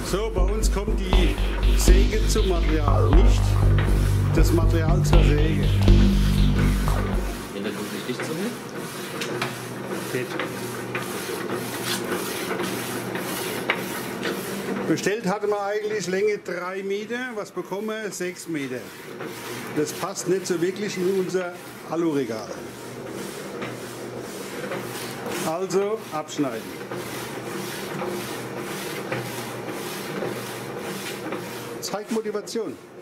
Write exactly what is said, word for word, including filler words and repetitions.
So, bei uns kommt die Säge zum Material, nicht das Material zur Säge. Hintergrund nicht zu mir? Geht. Bestellt hatte man eigentlich Länge drei Meter, was bekommen wir? sechs Meter. Das passt nicht so wirklich in unser Aluregal. Also abschneiden. Zeigt Motivation.